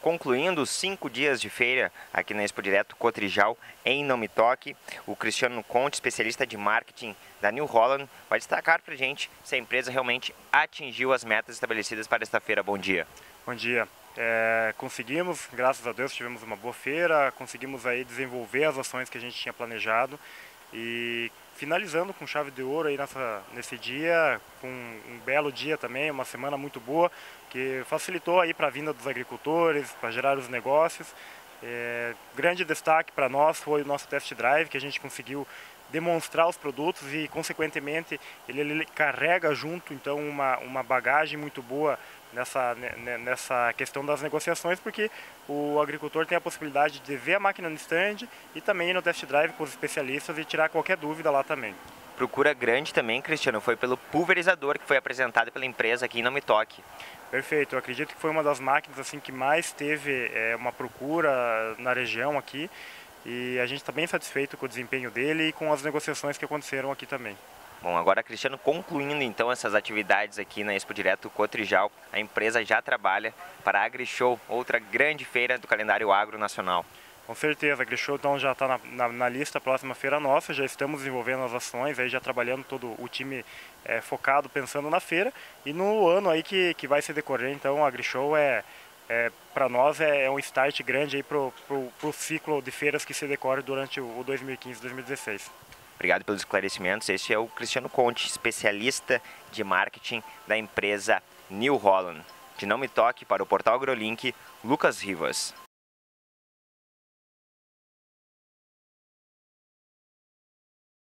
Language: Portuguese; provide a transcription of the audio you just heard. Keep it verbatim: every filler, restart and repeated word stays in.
concluindo os cinco dias de feira aqui na Expo Direto Cotrijal, em Não Me Toque. O Cristiano Conte, especialista de marketing da New Holland, vai destacar para a gente se a empresa realmente atingiu as metas estabelecidas para esta feira. Bom dia. Bom dia. É, conseguimos, graças a Deus, tivemos uma boa feira, conseguimos aí desenvolver as ações que a gente tinha planejado e finalizando com chave de ouro aí nessa, nesse dia, com um belo dia também, uma semana muito boa, que facilitou aí para a vinda dos agricultores, para gerar os negócios. É, grande destaque para nós foi o nosso test drive, que a gente conseguiu demonstrar os produtos e, consequentemente, ele, ele carrega junto então uma, uma bagagem muito boa nessa, nessa questão das negociações, porque o agricultor tem a possibilidade de ver a máquina no stand e também ir no test drive com os especialistas e tirar qualquer dúvida lá também. Procura grande também, Cristiano, foi pelo pulverizador que foi apresentado pela empresa aqui em Não Me Toque. Perfeito, eu acredito que foi uma das máquinas assim que mais teve é, uma procura na região aqui e a gente está bem satisfeito com o desempenho dele e com as negociações que aconteceram aqui também. Bom, agora, Cristiano, concluindo então essas atividades aqui na Expo Direto Cotrijal, a empresa já trabalha para a AgriShow, outra grande feira do calendário agro nacional. Com certeza, a AgriShow então já está na, na, na lista, próxima feira nossa, já estamos desenvolvendo as ações, aí já trabalhando todo o time é, focado, pensando na feira, e no ano aí que, que vai se decorrer, então a AgriShow é, é para nós é, é um start grande aí para o ciclo de feiras que se decorre durante o, o dois mil e quinze, dois mil e dezesseis. Obrigado pelos esclarecimentos. Este é o Cristiano Conte, especialista de marketing da empresa New Holland. De Não Me Toque, para o portal AgroLink, Lucas Rivas.